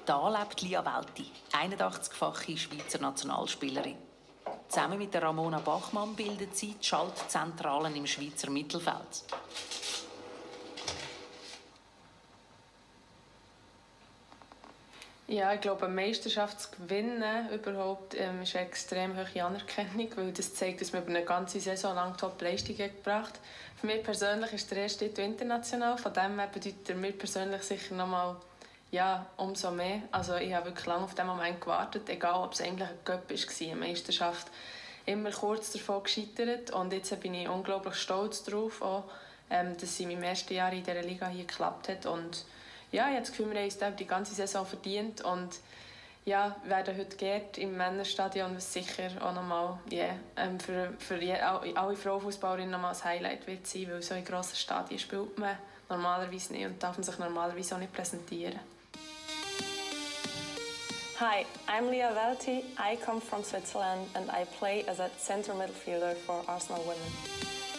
Da lebt Lia Welti, 81-fache Schweizer Nationalspielerin. Zusammen mit der Ramona Bachmann bildet sie die Schaltzentralen im Schweizer Mittelfeld. Ja, ich glaube, eine Meisterschaft zu gewinnen überhaupt, ist eine extrem hohe Anerkennung, weil das zeigt, dass man über eine ganze Saison lang Top-Leistungen gebracht hat. Für mich persönlich ist der erste Titel international, von dem her bedeutet er mir persönlich sicher nochmal umso mehr. Also ich habe wirklich lange auf diesen Moment gewartet, egal ob es eigentlich ein Cup war, eine Meisterschaft. Immer kurz davon gescheitert und jetzt bin ich unglaublich stolz darauf, auch, dass es in meinem ersten Jahr in dieser Liga hier geklappt hat. Und ja, ich habe das Gefühl, wir haben uns die ganze Saison verdient und ja, werden heute geehrt im Männerstadion, was sicher auch nochmal für alle Frauenfußballerinnen nochmal ein Highlight wird sein, weil so in grossen Stadien spielt man normalerweise nicht und darf man sich normalerweise auch nicht präsentieren. Hi, I'm Lia Welti. I come from Switzerland and I play as a centre midfielder for Arsenal Women.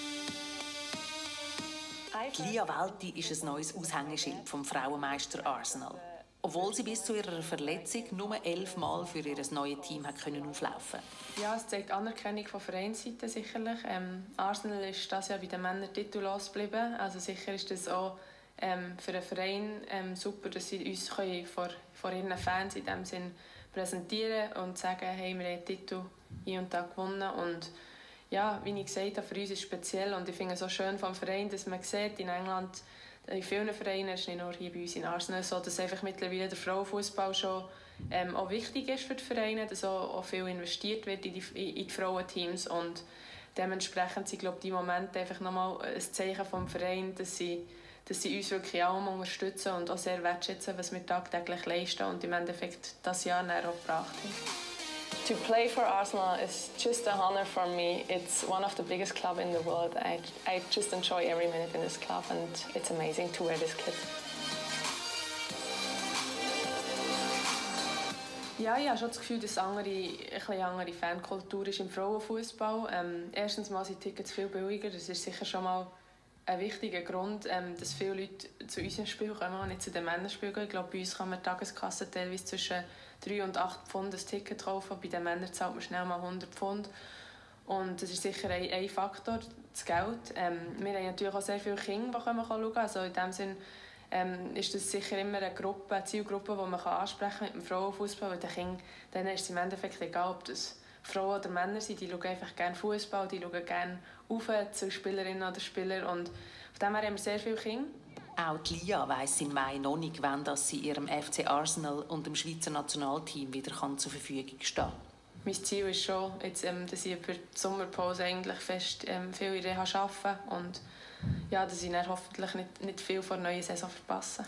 Lia Welti ist ein neues Aushängeschild vom Frauenmeister Arsenal. Obwohl sie bis zu ihrer Verletzung nur 11 Mal für ihr neues Team auflaufen konnte. Ja, es zeigt Anerkennung von Vereinsseite sicherlich. Arsenal ist dieses Jahr bei den Männern titellos geblieben. Also sicher ist das auch für den Verein super, dass sie uns vor ihren Fans in diesem Sinn präsentieren und sagen, hey, wir haben den Titel hier und da gewonnen. Und ja, wie ich gesagt habe, für uns ist es speziell und ich finde es so schön vom Verein, dass man sieht, in England, in vielen Vereinen, es ist nicht nur hier bei uns in Arsenal so, dass einfach mittlerweile der Frauenfußball schon auch wichtig ist für die Vereine, dass auch viel investiert wird in die Frauenteams und dementsprechend sind, glaube ich, die Momente einfach nochmal ein Zeichen vom Verein, dass sie uns wirklich auch unterstützen und auch sehr wertschätzen, was wir tagtäglich leisten und im Endeffekt das Jahr auch gebracht haben. To play for Arsenal is just a honor for me. It's one of the biggest clubs in the world. I just enjoy every minute in this club and it's amazing to wear this kit. Ja, ich habe schon das Gefühl, dass eine andere Fankultur ist im Frauenfußball. Erstens mal sind die Tickets viel billiger. Das ist sicher schon mal ein wichtiger Grund, dass viele Leute zu unseren Spielen kommen und nicht zu den Männerspielen. Ich glaube, bei uns kann man Tageskasse teilweise zwischen 3 und 8 Pfund ein Ticket kaufen. Bei den Männern zahlt man schnell mal 100 Pfund. Und das ist sicher ein Faktor, das Geld. Wir haben natürlich auch sehr viele Kinder, die schauen können. Also in dem Sinn ist das sicher immer eine Zielgruppe, die man ansprechen kann mit dem Frauenfußball. Weil den Kindern denen ist es im Endeffekt egal, ob das Frauen oder Männer sind. Die schauen einfach gerne Fußball, die schauen gerne auf zu Spielerinnen oder Spielern. Und von dem her haben wir sehr viele Kinder. Auch die Lia weiss im Mai noch nicht, wann sie ihrem FC Arsenal und dem Schweizer Nationalteam wieder zur Verfügung stehen kann. Mein Ziel ist schon, jetzt, dass ich über die Sommerpause eigentlich fest viel in Reha arbeite und ja, dass ich dann hoffentlich nicht viel vor der neuen Saison verpasse.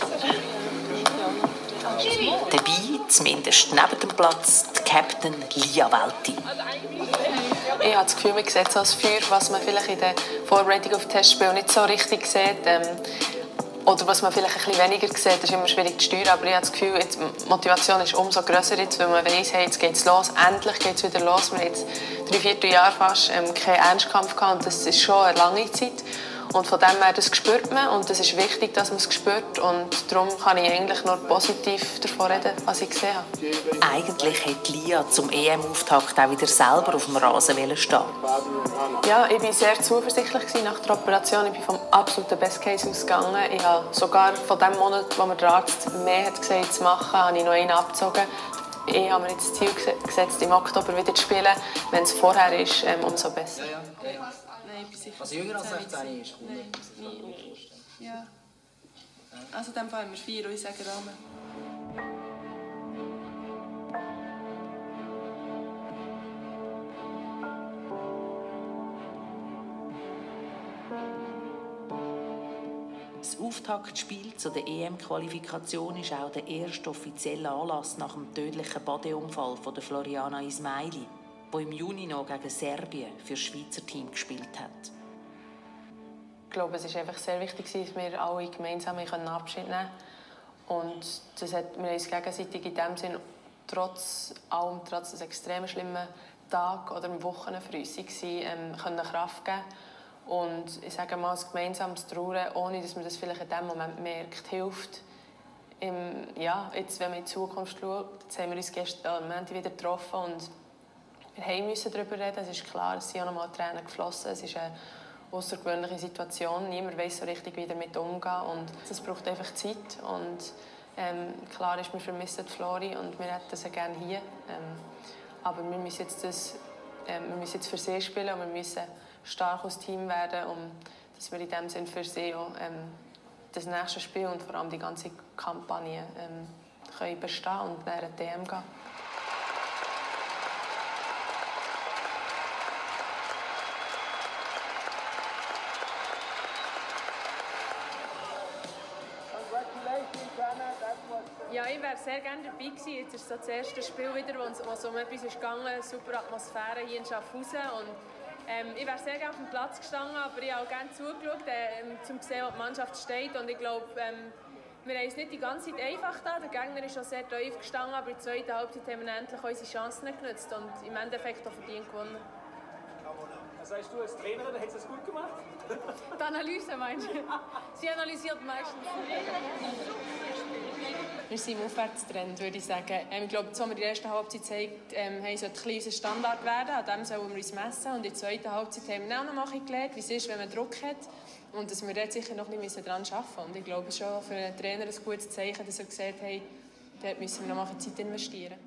Dabei, zumindest neben dem Platz, die Captain Lia Welti. Ich habe das Gefühl, man sieht so das Feuer, was man vielleicht in der Vorbereitung auf Testspiel nicht so richtig sieht. Oder was man vielleicht ein bisschen weniger sieht, ist immer schwierig zu steuern. Aber ich habe das Gefühl, jetzt, die Motivation ist umso grösser, jetzt, weil man weiss, hey, jetzt geht es los, endlich geht es wieder los. Wir haben jetzt 3/4 Jahre fast keinen Ernstkampf gehabt und das ist schon eine lange Zeit. Und von dem her, das spürt man und es ist wichtig, dass man es spürt. Und darum kann ich eigentlich nur positiv davon reden, was ich gesehen habe. Eigentlich hätte Lia zum EM-Auftakt auch wieder selber auf dem Rasen stehen. Ja, ich war sehr zuversichtlich nach der Operation. Ich bin vom absoluten Best Case ausgegangen. Ich habe sogar von dem Monat, wo mir der Arzt mehr hat gesagt zu machen, habe ich noch einen abgezogen. Ich habe mir jetzt das Ziel gesetzt, im Oktober wieder zu spielen. Wenn es vorher ist, umso besser. Also jünger als 16 ist cool. Nein, ja. Also in dem Fall haben wir 4 und ich sage Rahmen. Das Auftaktspiel zu der EM-Qualifikation ist auch der erste offizielle Anlass nach dem tödlichen Badeunfall von der Floriana Ismaili, die im Juni noch gegen Serbien für das Schweizer Team gespielt hat. Ich glaube, es war einfach sehr wichtig, dass wir alle gemeinsam Abschied nehmen können. Und das hat wir uns gegenseitig in dem Sinn, trotz des extrem schlimmen Tages oder Wochen für uns waren, Kraft geben. Und ich sage mal, ein gemeinsames Trauern, ohne dass man das vielleicht in diesem Moment merkt, hilft Jetzt, wenn man in die Zukunft schaut, jetzt haben wir uns gestern wieder getroffen und wir mussten darüber reden. Es ist klar, es sind auch noch mal Tränen geflossen. Es ist eine außergewöhnliche Situation. Niemand weiß so richtig, wie damit umgehen. Und es braucht einfach Zeit. Und klar ist, wir vermissen Flori und wir hätten sie gerne hier. Aber wir müssen jetzt für sie spielen und wir müssen stark als Team werden, dass wir in dem Sinne für sie auch das nächste Spiel und vor allem die ganze Kampagne können bestehen und nach der DM gehen. Ja, ich wäre sehr gerne dabei gewesen. Jetzt ist so das erste Spiel wieder, wo es um etwas gegangen ist. Super Atmosphäre hier in Schaffhausen. Und, ich wäre sehr gerne auf dem Platz gestanden, aber ich habe auch gerne zugeschaut, um zu sehen, wo die Mannschaft steht. Und ich glaube, wir haben es nicht die ganze Zeit einfach da. Der Gegner ist schon sehr tief gestanden, aber in der zweiten Halbzeit haben wir endlich unsere Chancen genutzt und im Endeffekt auch verdient gewonnen. Was sagst du als Trainerin, hättest du das gut gemacht? Die Analyse meinst du? Sie analysiert meistens. Wir sind im Aufwärtstrend, würde ich sagen. Ich glaube, das, was wir in der ersten Halbzeit zeigt, sollte unser Standard werden. An dem sollen wir uns messen. Und in der zweiten Halbzeit haben wir auch noch mal gelernt, wie es ist, wenn man Druck hat. Und dass wir dort sicher noch ein bisschen daran arbeiten müssen. Und ich glaube, es ist schon für einen Trainer ein gutes Zeichen, dass er gesagt hat, dort müssen wir noch mal Zeit investieren.